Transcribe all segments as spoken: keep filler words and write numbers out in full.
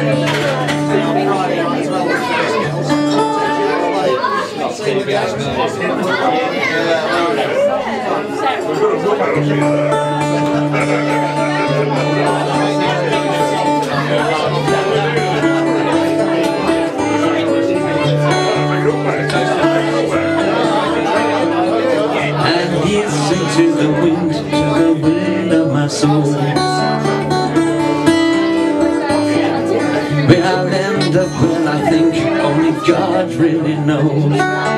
Listen to the wind, to the wind of my soul. Where I'll end up, well, I think only God really knows.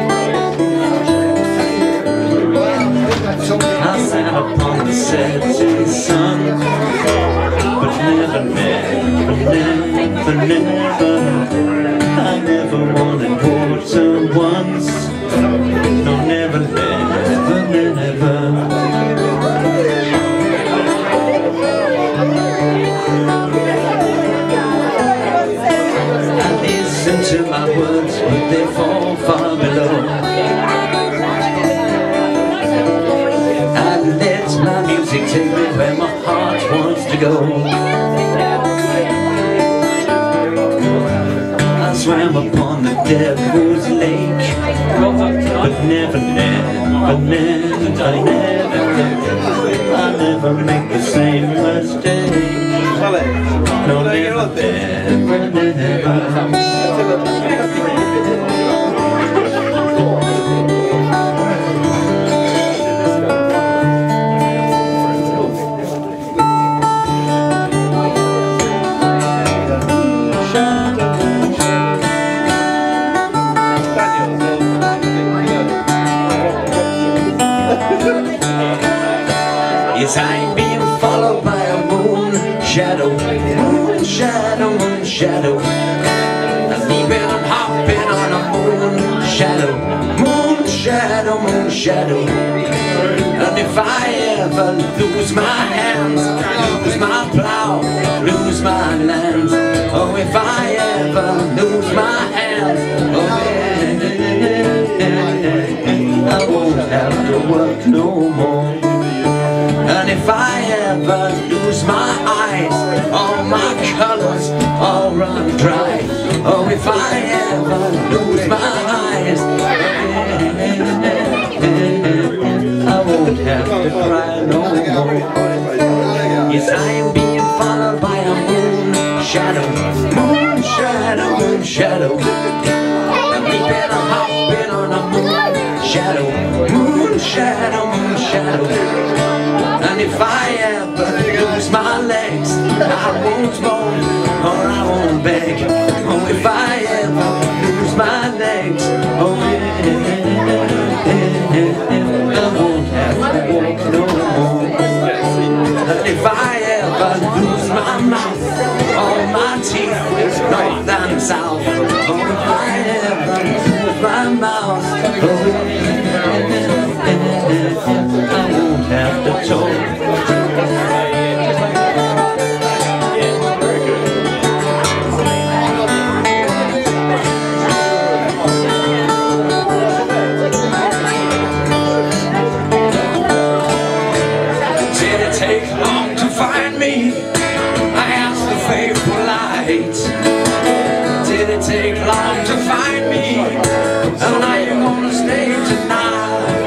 I sat upon the setting sun, but never, never, never, never, I never wanted water once. No, never, never, never. I listen to my words, but they fall far below. I let my music take me where my heart wants to go. I swam upon the devil's lake, but never, never, never, I never, I never make the same mistake. No, never, never, never. Yes, I'm being followed by a moon shadow, moon shadow, moon shadow. I'm leaping and hopping on a moon shadow, moon shadow, moon shadow. And if I ever lose my hands, lose my plow, lose my land, oh, if I ever lose my hands, oh, yeah, I won't have to work no more. And if I ever lose my eyes, all my colors all run dry. Oh, if I ever lose my eyes, I won't have to cry no more. Yes, I am being followed by a moon shadow, moon shadow, moon shadow. I'm leaping and hopping on a moon shadow, moon shadow, moon shadow. And if I ever lose my legs, I won't moan or I won't beg. Oh, if I ever lose my legs, oh yeah, I won't have to walk no more. And if I ever lose my mouth, all my teeth, north and south, oh, if I ever lose my mouth, oh yeah, I won't have to talk. Did it take long to find me? I asked the faithful light. Did it take long to find me? And are you gonna stay tonight?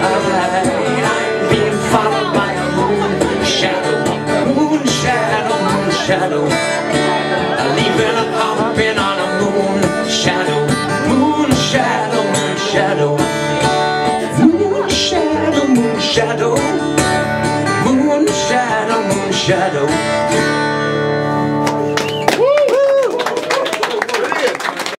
Shadow, leaving and hopping on a moon shadow, moon shadow, moon shadow, moon shadow, moon shadow, moon shadow, moon shadow.